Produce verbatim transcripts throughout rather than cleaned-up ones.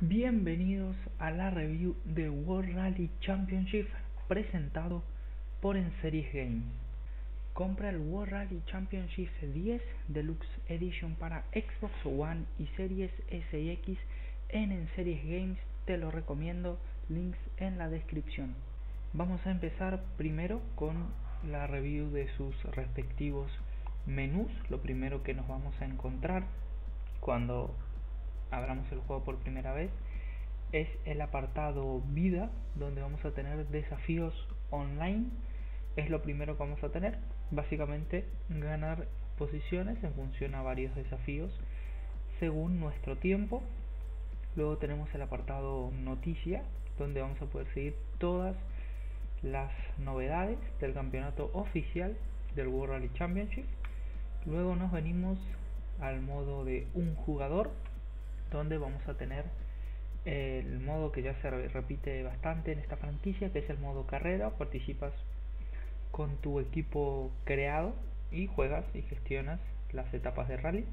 Bienvenidos a la review de World Rally Championship presentado por Enseries Games. Compra el World Rally Championship diez Deluxe Edition para Xbox One y Series S y X en Enseries Games, te lo recomiendo, links en la descripción. Vamos a empezar primero con la review de sus respectivos menús. Lo primero que nos vamos a encontrar cuando abramos el juego por primera vez es el apartado vida, donde vamos a tener desafíos online. Es lo primero que vamos a tener, básicamente ganar posiciones en función a varios desafíos según nuestro tiempo. Luego tenemos el apartado noticia, donde vamos a poder seguir todas las novedades del campeonato oficial del World Rally Championship. Luego nos venimos al modo de un jugador, donde vamos a tener el modo que ya se repite bastante en esta franquicia, que es el modo carrera. Participas con tu equipo creado y juegas y gestionas las etapas de rally.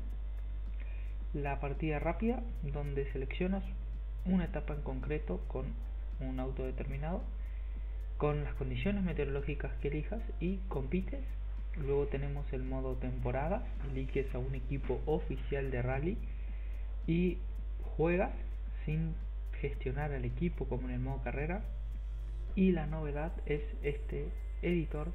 La partida rápida, donde seleccionas una etapa en concreto con un auto determinado, con las condiciones meteorológicas que elijas, y compites. Luego tenemos el modo temporada, eliges a un equipo oficial de rally y juegas sin gestionar al equipo como en el modo carrera. Y la novedad es este editor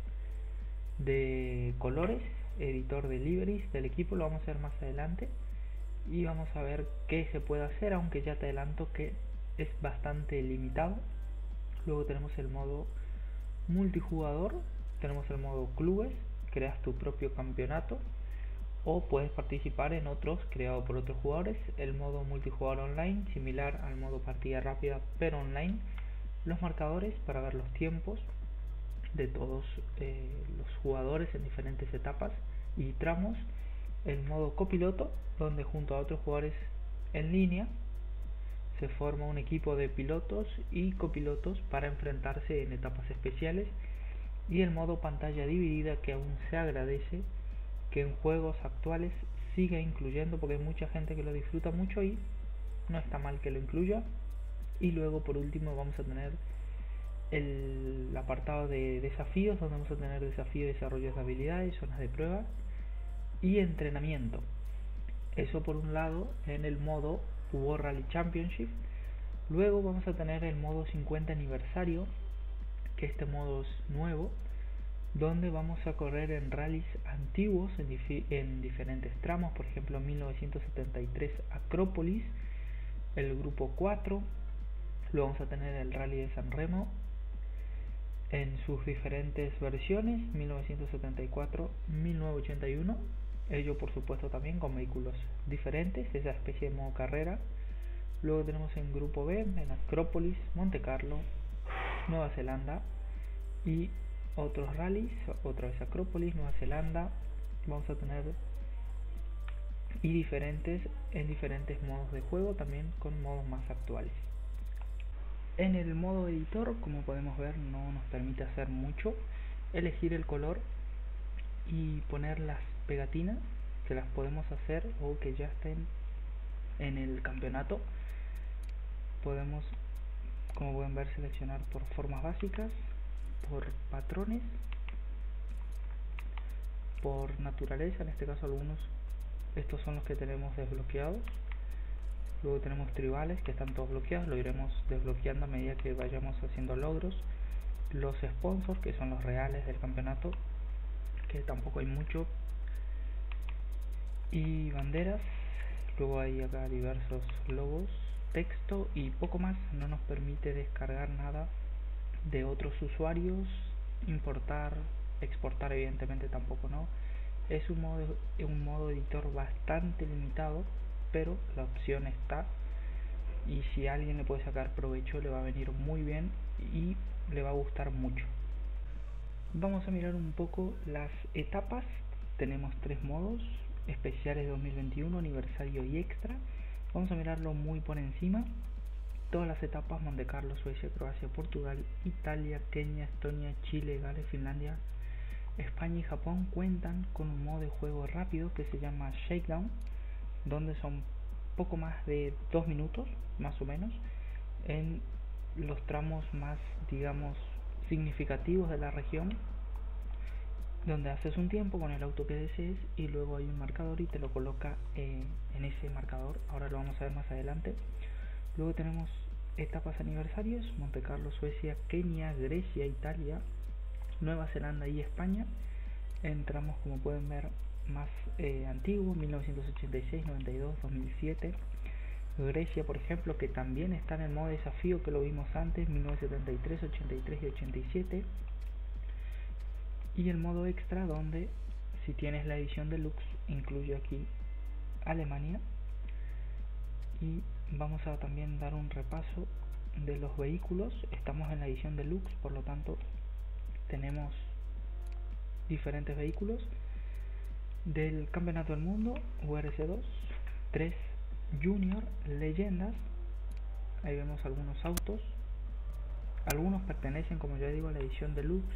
de colores, editor de liveries del equipo. Lo vamos a ver más adelante y vamos a ver qué se puede hacer, aunque ya te adelanto que es bastante limitado. Luego tenemos el modo multijugador, tenemos el modo clubes, creas tu propio campeonato o puedes participar en otros creados por otros jugadores. El modo multijugador online, similar al modo partida rápida pero online. Los marcadores para ver los tiempos de todos eh, los jugadores en diferentes etapas y tramos. El modo copiloto, donde junto a otros jugadores en línea se forma un equipo de pilotos y copilotos para enfrentarse en etapas especiales. Y el modo pantalla dividida, que aún se agradece que en juegos actuales siga incluyendo, porque hay mucha gente que lo disfruta mucho y no está mal que lo incluya. Y luego por último vamos a tener el apartado de desafíos, donde vamos a tener desafío de desarrollo de habilidades, zonas de prueba y entrenamiento. Eso por un lado en el modo World Rally Championship. Luego vamos a tener el modo cincuenta aniversario, que este modo es nuevo, donde vamos a correr en rallies antiguos en, dif en diferentes tramos. Por ejemplo, mil novecientos setenta y tres Acrópolis, el grupo cuatro. Luego vamos a tener el rally de San Remo en sus diferentes versiones, mil novecientos setenta y cuatro, mil novecientos ochenta y uno, ello por supuesto también con vehículos diferentes, esa especie de modo carrera. Luego tenemos en grupo B, en Acrópolis, Monte Carlo, Nueva Zelanda y otros rallies, otra vez Acrópolis, Nueva Zelanda. Vamos a tener y diferentes en diferentes modos de juego, también con modos más actuales. En el modo editor, como podemos ver, no nos permite hacer mucho. Elegir el color y poner las pegatinas, que las podemos hacer o que ya estén en el campeonato. Podemos, como pueden ver, seleccionar por formas básicas, por patrones, por naturaleza. En este caso algunos, estos son los que tenemos desbloqueados. Luego tenemos tribales, que están todos bloqueados, lo iremos desbloqueando a medida que vayamos haciendo logros. Los sponsors, que son los reales del campeonato, que tampoco hay mucho. Y banderas. Luego hay acá diversos logos, texto y poco más. No nos permite descargar nada de otros usuarios, importar, exportar evidentemente tampoco, no. Es un modo, un modo editor bastante limitado, pero la opción está, y si a alguien le puede sacar provecho le va a venir muy bien y le va a gustar mucho. Vamos a mirar un poco las etapas. Tenemos tres modos: especiales dos mil veintiuno, aniversario y extra. Vamos a mirarlo muy por encima. Todas las etapas: Monte Carlo, Suecia, Croacia, Portugal, Italia, Kenia, Estonia, Chile, Gales, Finlandia, España y Japón cuentan con un modo de juego rápido que se llama Shakedown, donde son poco más de dos minutos, más o menos, en los tramos más, digamos, significativos de la región, donde haces un tiempo con el auto que desees y luego hay un marcador y te lo coloca eh, en ese marcador. Ahora lo vamos a ver más adelante. Luego tenemos etapas aniversarios: Monte Carlo, Suecia, Kenia, Grecia, Italia, Nueva Zelanda y España. Entramos, como pueden ver, más eh, antiguos: mil novecientos ochenta y seis, noventa y dos, dos mil siete. Grecia, por ejemplo, que también está en el modo desafío que lo vimos antes: mil novecientos setenta y tres, ochenta y tres y ochenta y siete. Y el modo extra, donde si tienes la edición deluxe incluye aquí Alemania. Y vamos a también dar un repaso de los vehículos. Estamos en la edición deluxe, por lo tanto tenemos diferentes vehículos del Campeonato del Mundo U R C dos, tres Junior, leyendas. Ahí vemos algunos autos, algunos pertenecen, como ya digo, a la edición deluxe.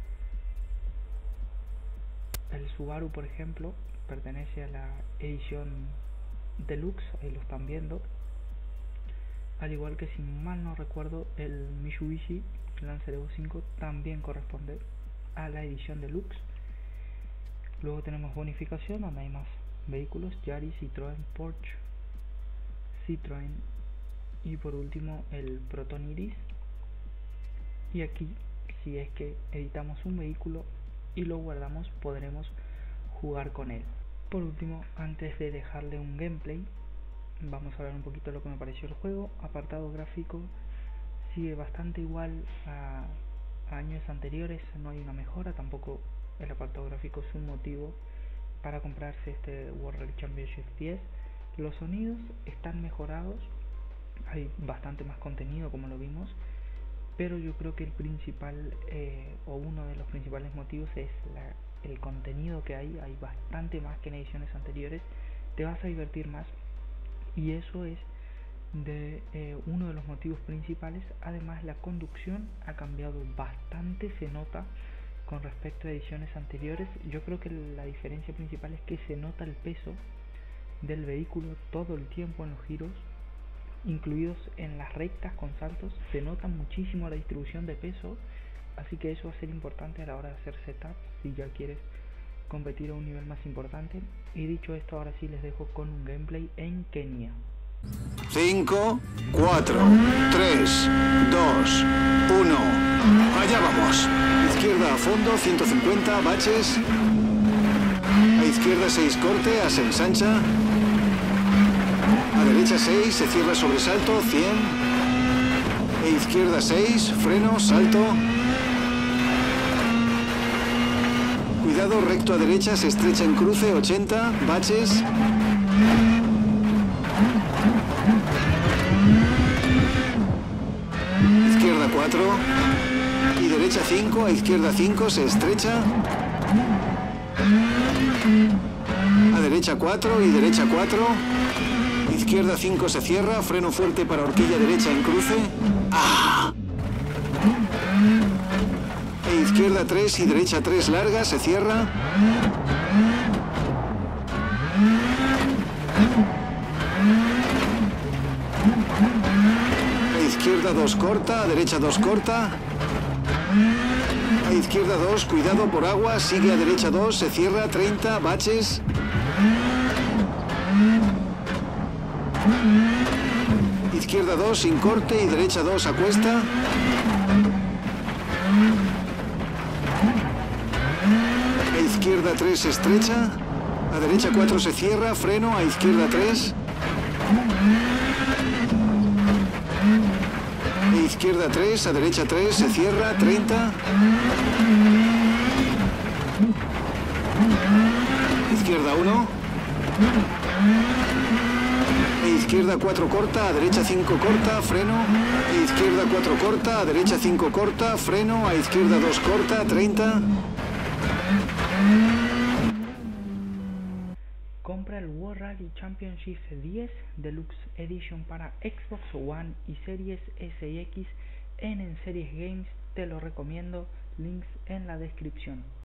El Subaru, por ejemplo, pertenece a la edición deluxe, ahí lo están viendo. Al igual que, si mal no recuerdo, el Mitsubishi Lancer Evo cinco también corresponde a la edición deluxe. Luego tenemos bonificación, donde hay más vehículos: Yaris, Citroën, Porsche, Citroën y por último el Proton Iris. Y aquí, si es que editamos un vehículo y lo guardamos, podremos jugar con él. Por último, antes de dejarle un gameplay, vamos a hablar un poquito de lo que me pareció el juego. Apartado gráfico sigue bastante igual a, a años anteriores, no hay una mejora. Tampoco el apartado gráfico es un motivo para comprarse este World Rally Championship diez. Los sonidos están mejorados, hay bastante más contenido, como lo vimos, pero yo creo que el principal eh, o uno de los principales motivos es la, el contenido que hay. Hay bastante más que en ediciones anteriores, te vas a divertir más, y eso es de eh, uno de los motivos principales. Además, la conducción ha cambiado bastante, se nota con respecto a ediciones anteriores. Yo creo que la diferencia principal es que se nota el peso del vehículo todo el tiempo en los giros, incluidos en las rectas con saltos. Se nota muchísimo la distribución de peso, así que eso va a ser importante a la hora de hacer setup si ya quieres competir a un nivel más importante. Y dicho esto, ahora sí les dejo con un gameplay en Kenia. cinco, cuatro, tres, dos, uno. Allá vamos. Izquierda a fondo, ciento cincuenta, baches. A izquierda seis, corte, a se ensancha. A derecha seis, se cierra sobresalto, cien. E izquierda seis, freno, salto. Cuidado, recto a derecha, se estrecha en cruce, ochenta, baches. Izquierda cuatro. Y derecha cinco, a izquierda cinco, se estrecha. A derecha cuatro y derecha cuatro. Izquierda cinco, se cierra, freno fuerte para horquilla derecha en cruce. ¡Ah! E izquierda tres y derecha tres larga, se cierra. A izquierda dos corta, a derecha dos corta. A izquierda dos, cuidado por agua, sigue a derecha dos, se cierra, treinta, baches. Izquierda dos sin corte y derecha dos a cuesta. A izquierda tres estrecha. A derecha cuatro se cierra, freno, a izquierda tres. A izquierda tres, a derecha tres, se cierra, treinta. Izquierda uno. E izquierda cuatro corta, a derecha cinco corta, freno. E izquierda cuatro corta, a derecha cinco corta, freno. A izquierda dos corta, treinta. Compra el World Rally Championship diez Deluxe Edition para Xbox One y Series S y X en Enseries Games. Te lo recomiendo, links en la descripción.